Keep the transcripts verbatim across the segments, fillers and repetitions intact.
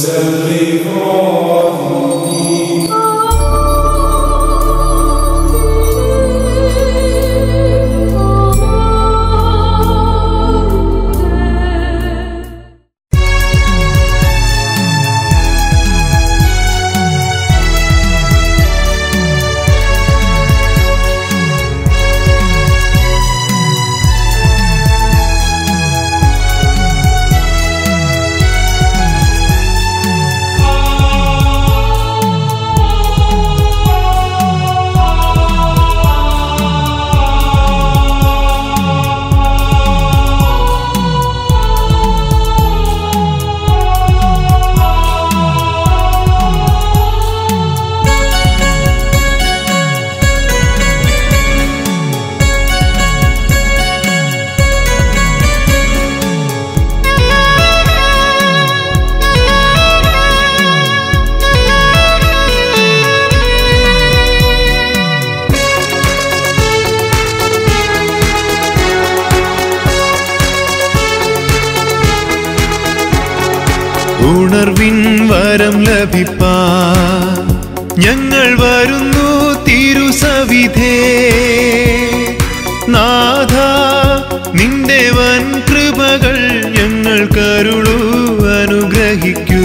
ഉണർവിൻ വരം ലഭിപ്പാൻ ഞങ്ങൾ വരുന്നു തിരുസവിധേ. നാഥ നിന്റെ വൻ കൃപകൾ ഞങ്ങൾ കരുളൂ അനുഗ്രഹിക്കൂ.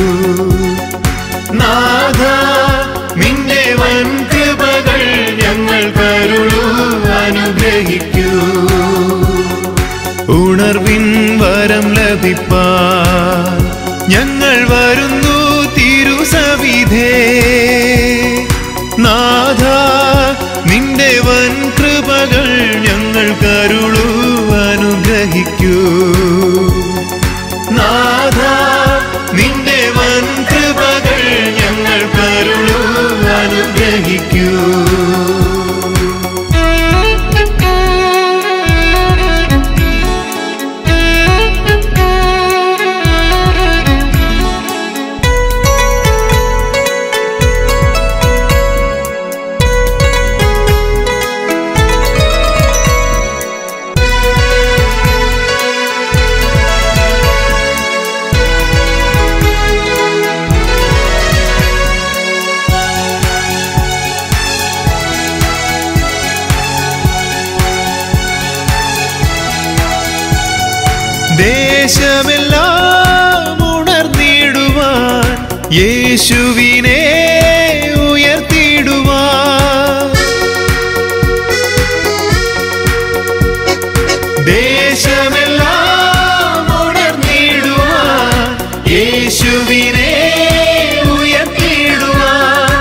നാഥ നിന്റെ വൻ കൃപകൾ ഞങ്ങൾ കരുളൂ അനുഗ്രഹിക്കൂ. ഉണർവിൻ വരം ലഭിപ്പാൻ ഞങ്ങൾ വരുന്നു തിരുസവിധേ. നാഥ നിന്റെ വൻ കൃപകൾ ഞങ്ങൾ കരുളൂ അനുഗ്രഹിക്കൂ. നാഥ നിന്റെ വൻ കൃപകൾ ഞങ്ങൾ കരുളൂ അനുഗ്രഹിക്കൂ. ദേശമെല്ലാം ഉണർന്നിടുവാൻ യേശുവിനെ ഉയർത്തിടുവാൻ. ദേശമെല്ലാം ഉണർന്നിടുവാൻ യേശുവിനെ ഉയർത്തിടുവാൻ.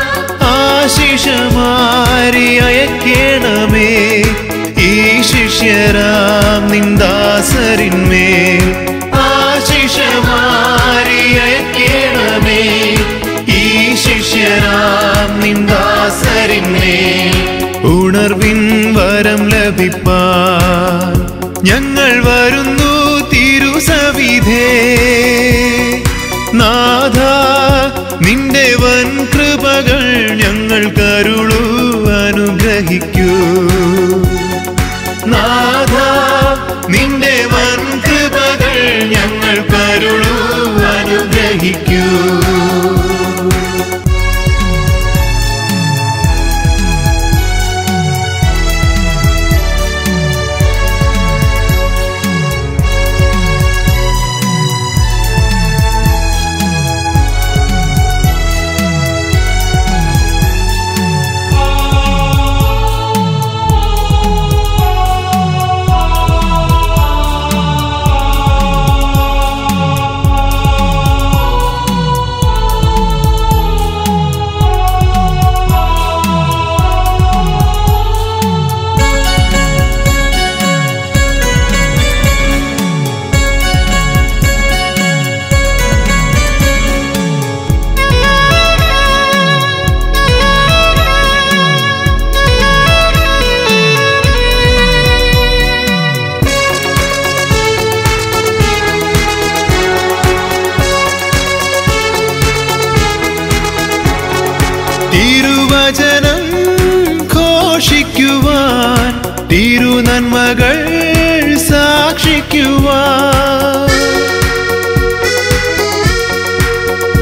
ആശിഷമാരി അയക്കണമേ ഈ ശിഷ്യരാം നിന്ദാസരിന്മേൽ. ആശിഷമാരി അയക്കണമേ ഈ ശിഷ്യരാം നിന്ദാസരിന്മേൽ. ഉണർവിൻ വരം ലഭിപ്പാൻ ഞങ്ങൾ വരുന്നു തിരുസവിധേ. നാഥ നിന്റെ വൻ കൃപകൾ ഞങ്ങൾ കരുളൂ അനുഗ്രഹിക്കൂ. നാഥ നിന്റെ വൻ കൃപകൾ ഞങ്ങൾ കരുളൂ അനുഗ്രഹിക്കൂ. തിരുവചനം ഘോഷിക്കുവാൻ തിരുനന്മകൾ സാക്ഷിക്കുവാൻ.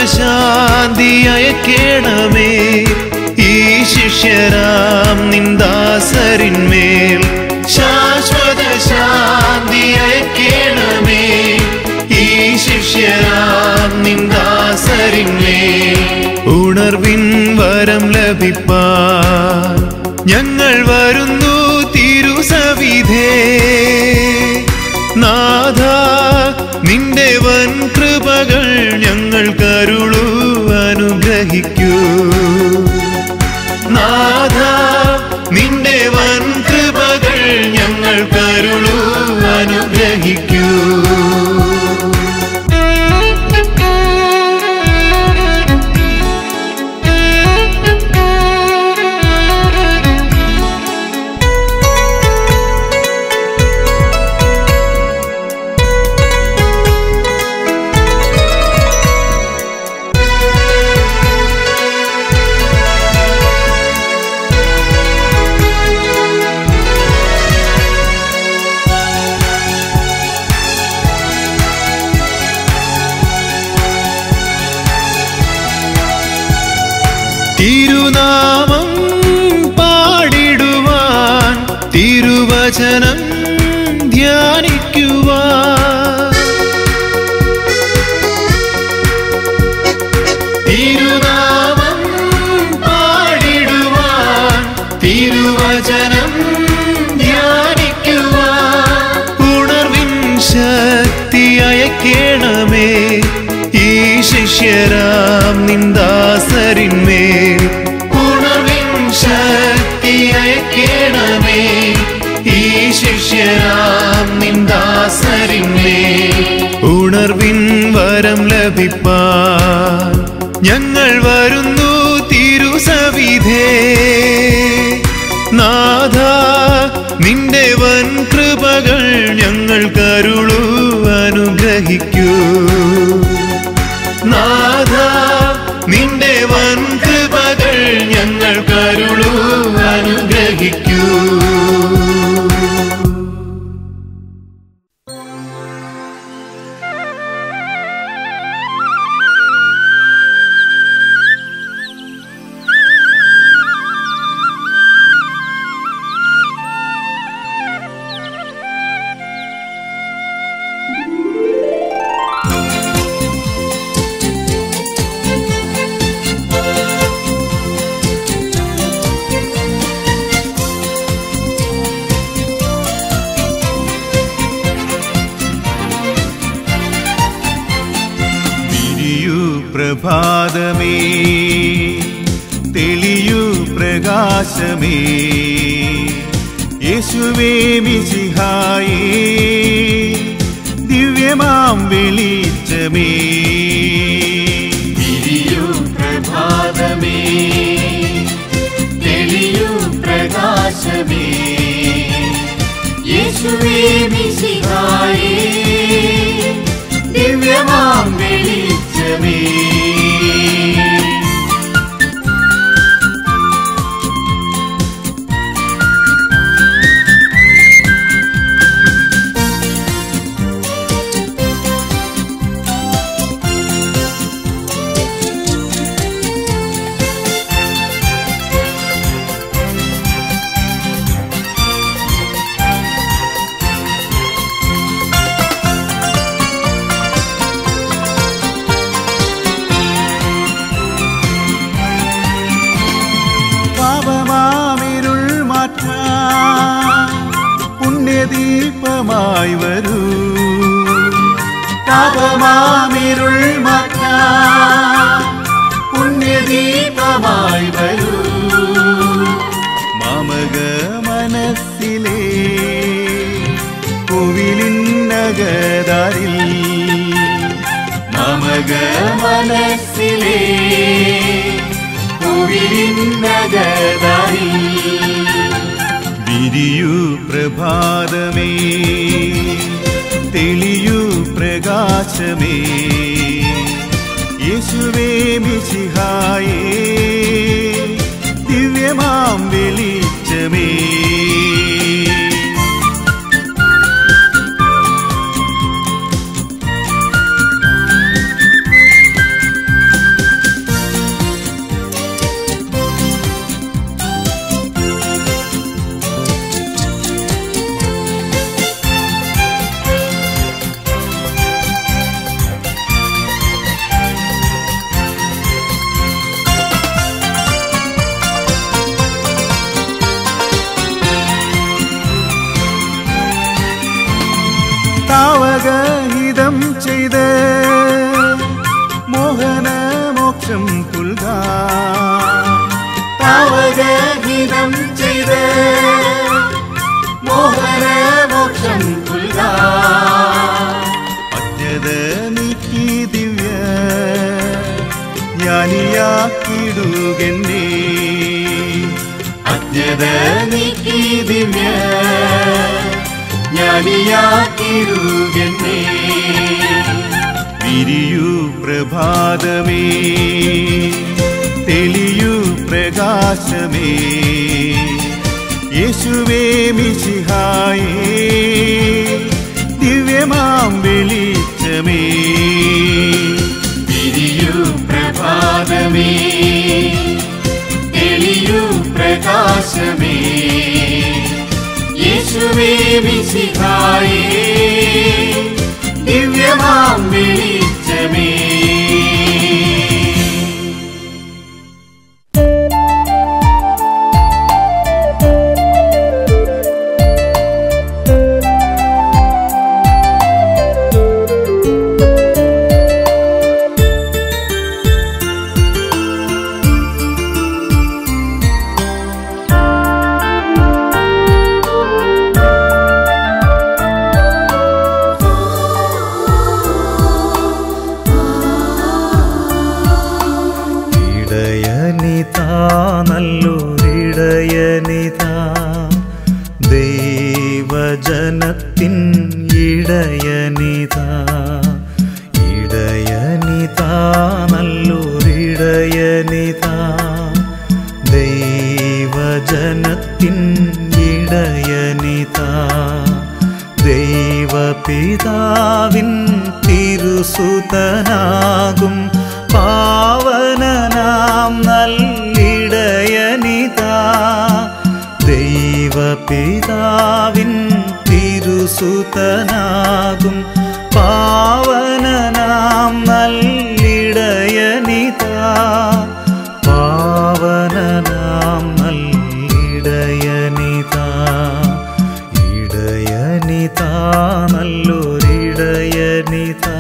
ശാന്തി അയക്കേണമേ ഈ ശിഷ്യരാം നിന്ദാസരിന്മേൽ. ശാശ്വത ശാന്തി അയക്കേണമേ ഈ ശിഷ്യരാം നിന്ദാസരിന്മേൽ. ഉണർവിൻ വരം ലഭിപ്പാൻ ഞങ്ങൾ വരുന്നു തിരുസവിധേ. നാഥ നിന്റെ വൻ കൃപകൾ ഞങ്ങൾ കരുളൂ അനുഗ്രഹിക്കൂ. നാഥ നിന്റെ വൻ കൃപകൾ ഞങ്ങൾ കരുളൂ അനുഗ്രഹിക്കൂ. തിരുനാമം പാടിടുവാൻ തിരുവചനം ധ്യാനിക്കുവാൻ. തിരുനാമം പാടിടുവാൻ തിരുവചനം ധ്യാനിക്കുവാൻ. ഉണർവിൻ ശക്തി അയക്കേണമേ ഈ ശിഷ്യരാം നിന്ദാസരിന്മേൽ. ഉണർവിൻ ശക്തി അയക്കേണമേ ഈ ശിഷ്യരാം നിന്ദാസരിന്മേൽ. ഉണർവിൻ വരം ലഭിപ്പാൻ ഞങ്ങൾ വരുന്നു തിരുസവിധേ. നാഥ നിന്റെ വൻ കൃപകൾ ഞങ്ങൾ കരുളൂ അനുഗ്രഹിക്കൂ. നാഥ നിന്റെ വൻ കൃപകൾ ഞങ്ങൾ കരുളൂ അനുഗ്രഹിക്കൂ. പ്രഭാതമേ തെളിയൂ പ്രകാശമേ യേശുവേ മിശിഹായേ ദിവ്യമാം വെളിച്ചമേ. തിരിയൂ പ്രഭാതമേ തെളിയൂ പ്രകാശമേ യേശുവേ മിശിഹായേ ദിവ്യമാം വെളിച്ചമേ. പുണ്യദീപമായി വരൂ പാപമാമിരുൾ മാറ്റാൻ പുണ്യദീപമായി വരൂ. മാമക മനസ്സിലെ കോവിലിന്നകതാരിൽ മാമക മനസ്സിലെ കോവിലിന്നകതാരിൽ വിരിയൂ പ്രഭാതമേ തെളിയൂ പ്രകാശമേ യേശുവേ മിശിഹായേ ദിവ്യമാം വെളിച്ചമേ. താവകഹിതം ചെയ്ത് മോഹനമോക്ഷം പുൽകാ താവകഹിതം ചെയ്ത് മോഹനമോക്ഷം പുൽകാ അജ്ഞത നീക്കി ദിവ്യ ജ്ഞാനിയാക്കിടുകെന്നെ അജ്ഞത നീക്കി ദിവ്യ ജ്ഞാനിയാക്കിടുകെന്നെ വിരിയൂ പ്രഭാതമേ തെളിയൂ പ്രകാശമേ യേശുവേ മിശിഹായേ ദിവ്യമാം വെളിച്ചമേ വിരിയൂ പ്രഭാതമേ തെളിയൂ പ്രകാശമേ യേശുവേ മിശിഹായേ ദിവ്യമാം വെളിച്ചമേ നല്ലൊരിടയനിതാ ദൈവജനത്തിൻ ഇടയനിതാ ഇടയനിതാ നല്ലൊരിടയനിതാ ദൈവജനത്തിൻ ഇടയനിതാ ദൈവപിതാവിൻ തിരുസുതനാകും പാവനനാം നല്ലിടയനിതാ ദൈവപിതാവിൻ തിരുസുതനാകും പാവനനാം നല്ലിടയനിതാ പാവനനാം നല്ലിടയനിതാ ഇടയനിതാ നല്ലൊരിടയനിതാ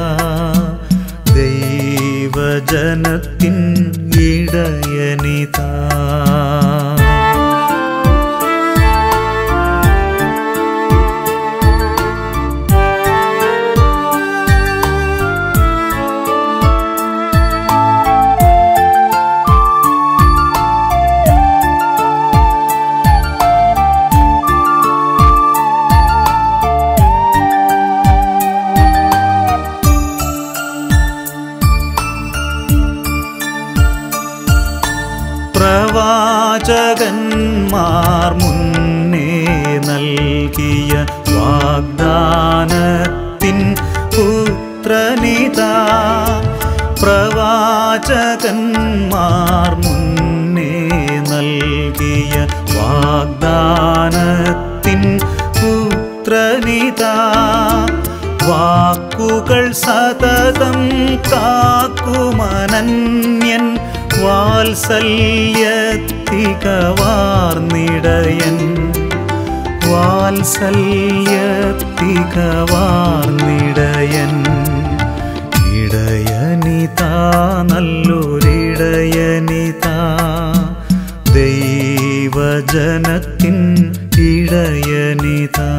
ദൈവജനത്തിൻ ഇടയനിതാ പ്രവാചകന്മാർ മുന്നേ നൽകിയ വാഗ്ദാനത്തിൻ പുത്രനിതാ പ്രവാചകന്മാർ മുന്നേ നൽകിയ വാഗ്ദാനത്തിൻ പുത്രനിതാ വാക്കുകൾ സതതം കാക്കുമനന്യൻ വാത്സല്യത്തികവാർന്നിടയൻ വാത്സല്യത്തികവാർന്നിടയൻ ഇടയനിതാ നല്ലൊരിടയനിതാ ദൈവജനത്തിൻ ഇടയനിതാ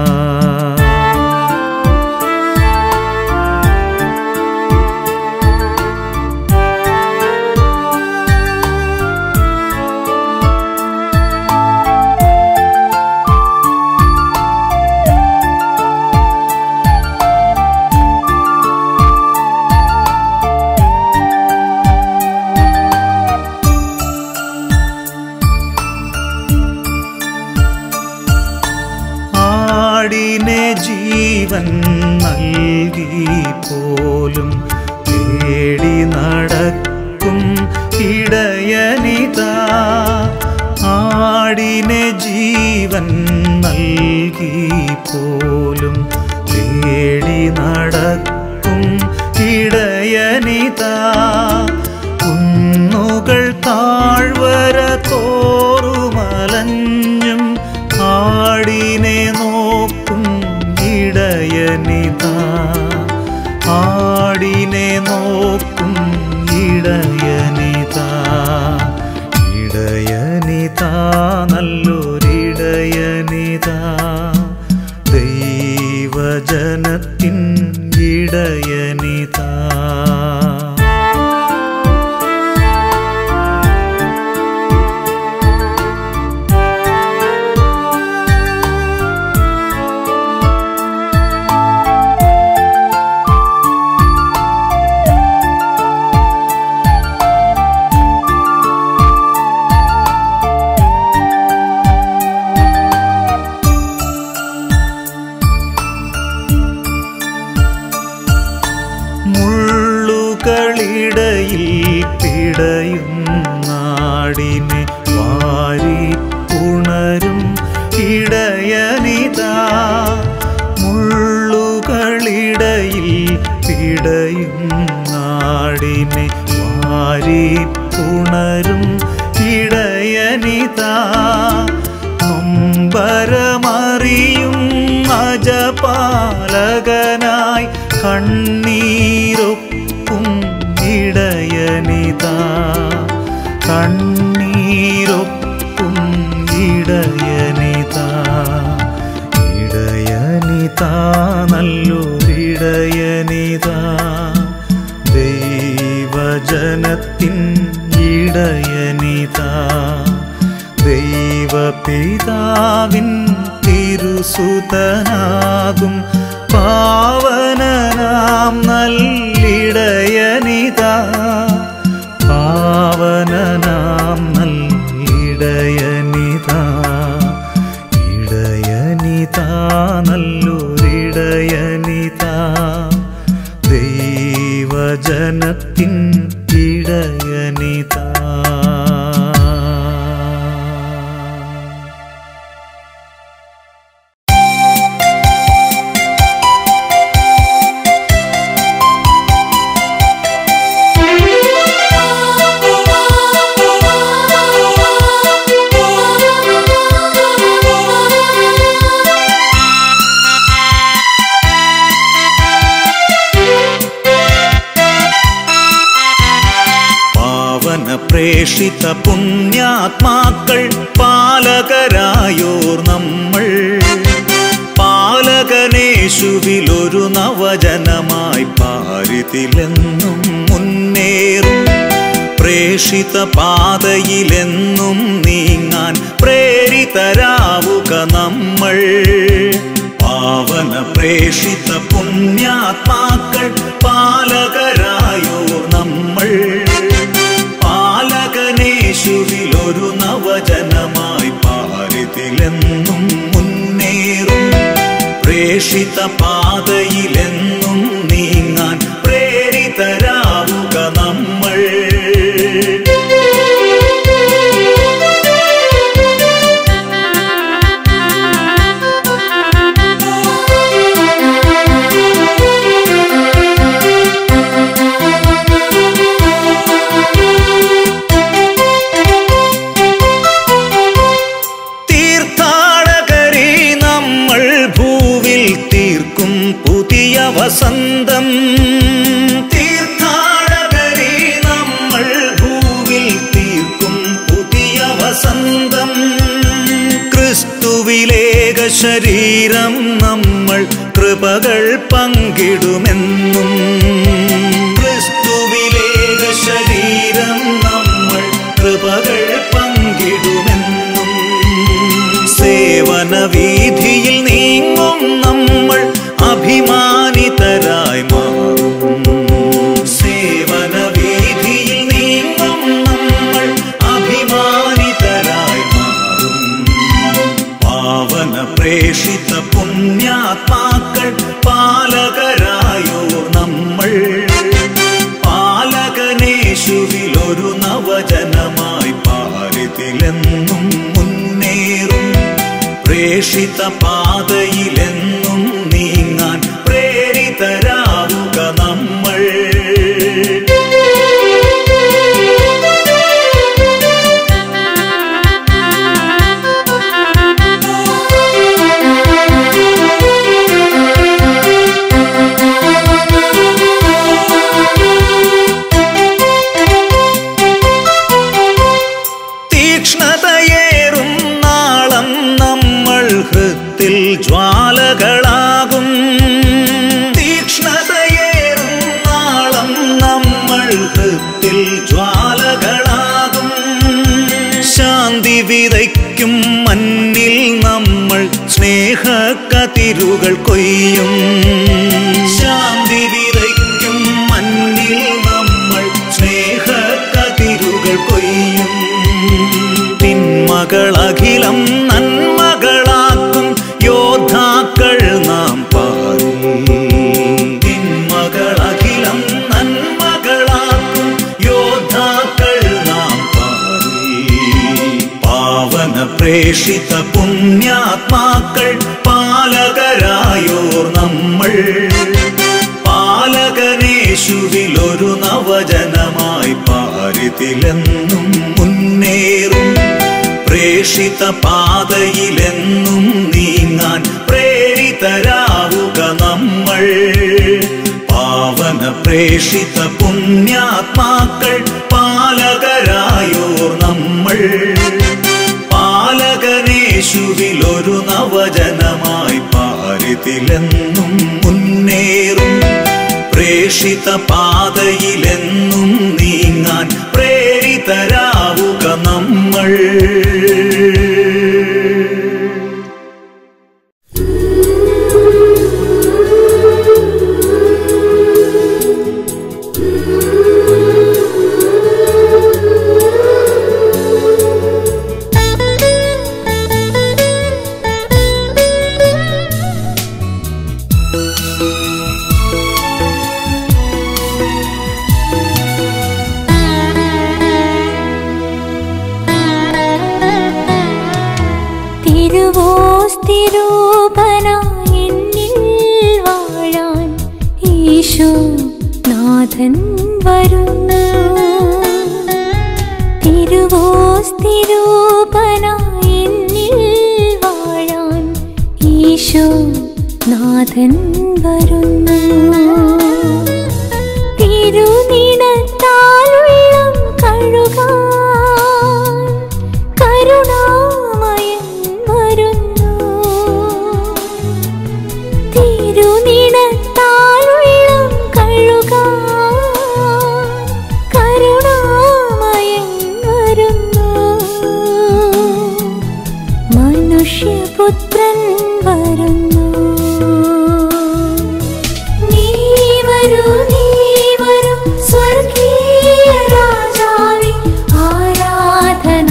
ആടിനെ ജീവൻ നൽകി പോലും തേടി നടക്കും ഇടയനിതാ ആടിനെ ജീവൻ നൽകി പോലും തേടി നടക്കും ഇടയനിതാ കുന്നുകൾ താഴ്വര തോറുമലഞ്ഞും ആടിനെ നോക്കും ഇടയനിതാ ആടിനെ വാരി ഉണരും ഇടയനിതാ മുള്ളുകളിടയിൽ പിടയും ആടിനെ വാരി ഉണരും ഇടയനിതാ നൊമ്പരമറിയും അജപാലകനായി കണ്ണീരൊപ്പും ഇടയനിതാ കണ്ണീരൊപ്പും ഇടയനിതാ ഇടയനിതാ നല്ലൊരിടയനിതാ ദൈവജനത്തിൻ ഇടയനിതാ ദൈവപിതാവിൻ തിരുസുതനാകും പാവനനാം നല്ലിടയനിതാ പാവനനാം നല്ലിടയനിതാ ഇടയനിതാ നല്ലൊരിടയനിതാ ദൈവജനത്തിൻ ഇടയനിതാ. പ്രേഷിത പുണ്യാത്മാക്കൾ പാലകരായോർ നമ്മൾ പാലകനേശുവിലൊരു നവജനമായി പാരിതിലെന്നും മുന്നേറും പ്രേഷിത പാതയിലെന്നും നീങ്ങാൻ പ്രേരിതരാവുക നമ്മൾ പാവന പ്രേഷിത പുണ്യാത്മാക്കൾ പാലകരായോർ നമ്മൾ പാലകനേശുവിലൊരു നവജനമായി പാരിതിലെന്നും മുന്നേറും പ്രേഷിത പാതയിലെന്നും നീങ്ങാൻ പ്രേരിതരാവുക നമ്മൾ വസന്തം തീർത്ഥാടകരെ നമ്മൾ ഭൂവിൽ തീർക്കും പുതിയ വസന്തം ക്രിസ്തുവിലേക ശരീരം നമ്മൾ കൃപകൾ പങ്കിടുമെന്നും ക്രിസ്തുവിലേക ശരീരം നമ്മൾ കൃപകൾ പങ്കിടുമെന്നും സേവന വീഥിയിൽ നീങ്ങും നമ്മൾ അഭിമാനിതരായി മാറും സേവന വീഥിയിൽ നീങ്ങും നമ്മൾ അഭിമാനിതരായി മാറും പാവന പ്രേഷിത പുണ്യാത്മാക്കൾ പാലകരായോർ നമ്മൾ പാലകനേശുവിലൊരു നവജനമായി പാരിതിലെന്നും മുന്നേറും പ്രേഷിത പാതയിലെന്നും നീങ്ങാൻ പ്രേരിതരാവുക നമ്മൾ തീക്ഷ്ണതയേറും നാളം നമ്മൾ ഹൃത്തിൽ ജ്വാലകളാകും തീക്ഷ്ണതയേറും നാളം നമ്മൾ ഹൃത്തിൽ ജ്വാലകളാകും ശാന്തി വിതയ്ക്കും മണ്ണിൽ നമ്മൾ സ്നേഹക്കതിരുകൾ കൊയ്യും ശാന്തി വിതയ്ക്കും മണ്ണിൽ നമ്മൾ സ്നേഹക്കതിരുകൾ കൊയ്യും തിന്മകളഖിലം നന്മകളാക്കും യോദ്ധാക്കൾ നാം പാടി തിന്മകളഖിലം നന്മകളാക്കും യോദ്ധാക്കൾ നാം പാടി പ്രേഷിത പുണ്യാത്മാക്കൾ പാലകരായോർ നമ്മൾ. പാലകനേശുവിലൊരു നവജനമായി പാരിതിലെന്നും മുന്നേറും. പ്രേഷിത പാതയിലെന്നും നീങ്ങാൻ പ്രേരിതരാവുക നമ്മൾ. പാവന പ്രേഷിത പുണ്യാത്മാക്കൾ പാലകരായോർ നമ്മൾ. പാലകനേശുവിലൊരു നവജനമായി പാരിതിലെന്നും മുന്നേറും. പ്രേഷിത പാതയിലെന്നും നീങ്ങാൻ പ്രേരിതരാവുക നമ്മൾ. നാഥൻ വരുന്നു. തിരുവോസ്തിരൂപനായി എന്നിൽ വാഴാൻ ഈശോ നാഥൻ വരുന്നു. തിരുനിണത്താലുള്ളം കഴുകാൻ കരുണാമയൻ വരുന്നു. തിരുനിണത്താലുള്ളം കഴുകാൻ കരുണാമയൻ വരുന്നു. മനുഷ്യപുത്രൻ വരുന്നു. നീ വരൂ, നീ വരൂ സ്വർഗീയ രാജാവേ, ആരാധന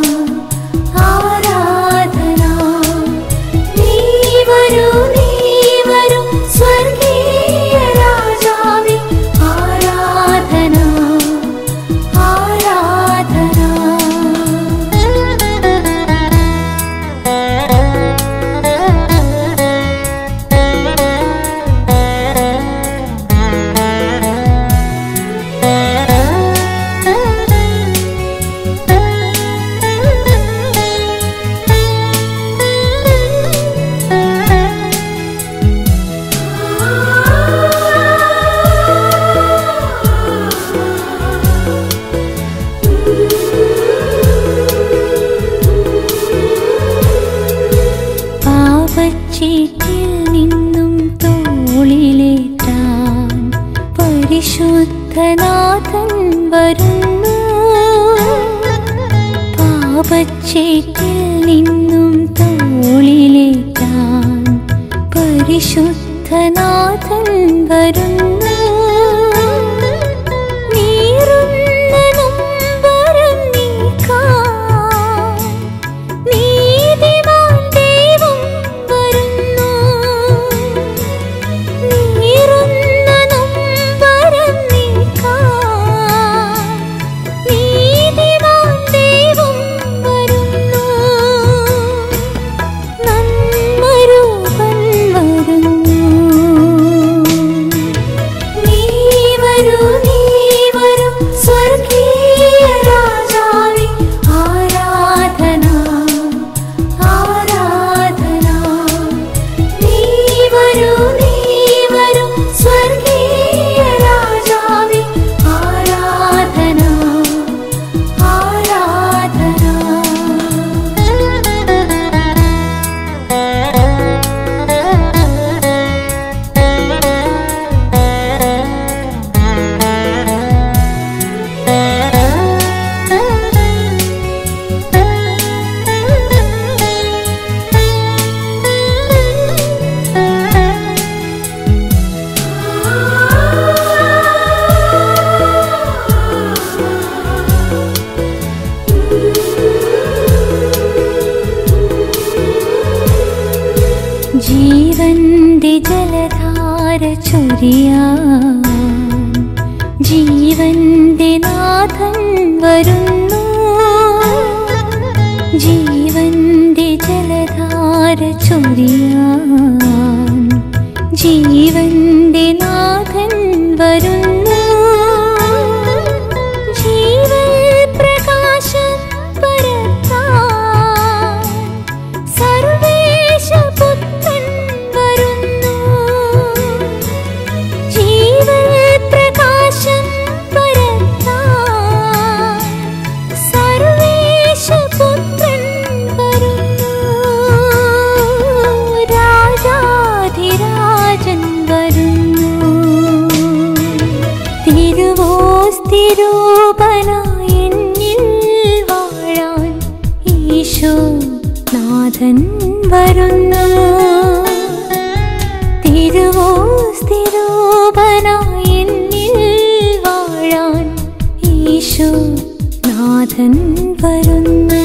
ആരാധന. നീ വരൂ, നീ വരൂ സ്വർഗീയ രാജാവേ, ആരാധന ആരാധന. പാപച്ചീട്ടിൽ നിന്നും തോളിലേറ്റാൻ പരിശുദ്ധനാഥൻ വരുന്നു. പാപച്ചീട്ടിൽ നിന്നും തോളിലേറ്റാൻ പരിശുദ്ധനാഥൻ വരുന്നു. നീറുന്ന നൊമ്പരം നീക്കാൻ നീതിമാൻ ദൈവം വരുന്നു. നീറുന്ന നൊമ്പരം നീക്കാൻ നീതിമാൻ ദൈവം വരുന്നു. നന്മരൂപൻ വരുന്നു. നീ വരൂ, നീ വരൂ സ്വർഗീയ രാജാവേ, ആരാധന ആരാധന. നീ വരൂ, നീ വരൂ സ്വർഗീയ രാജാവേ, ആരാധന ആരാധന. ജീവന്റെ ജലധാര ചൊരിയാൻ ജീവന്റെ നാഥൻ വരുന്നു. ജീവൻ ജീവന്റെ നാഥൻ വരുന്നു. ജീവൽ പ്രകാശം പരത്താൻ സർവേശപുത്രൻ വരുന്നു. ജീവൽ പ്രകാശം പരത്താൻ സർവേശപുത്രൻ വരുന്നു. രാജാധിരാജൻ വരുന്നു. തിരുവോസ്തിരൂപനായി എന്നിൽ വാഴാൻ ഈശോനാഥൻ വരുന്നു. തിരുവോസ്തിരൂപനായി എന്നിൽ വാഴാൻ ഈശോനാഥൻ വരുന്നു.